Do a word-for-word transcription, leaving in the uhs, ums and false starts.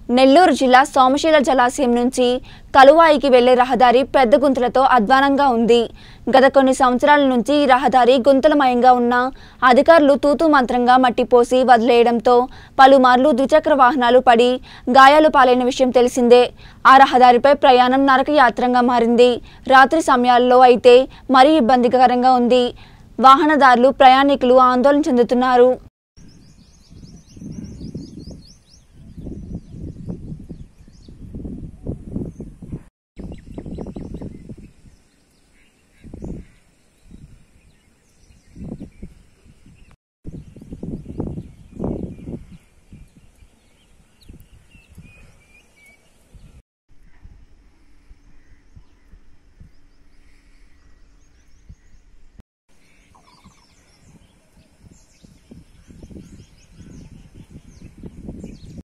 నెల్లూరు జిల్లా సోమశీల జలాశయం నుంచి కలువాయికి వెళ్లే రహదారి పెద్ద గుంతలతో అధ్వానంగా ఉంది. గత కొన్ని సంవత్సరాల నుంచి ఈ రహదారి గుంతలమయంగా ఉన్న అధికారులు తూతూ మంత్రంగా మట్టి పోసి వదిలేయడంతో పలుమార్లు ద్విచక్ర వాహనాలు పడి గాయాలు పాలైన విషయం తెలిసిందే. ఆ రహదారిపై ప్రయాణం నరకయాత్రంగా మారింది. రాత్రి సమయాల్లో అయితే మరీ ఇబ్బందికరంగా ఉంది. వాహనదారులు ప్రయాణికులు ఆందోళన చెందుతున్నారు.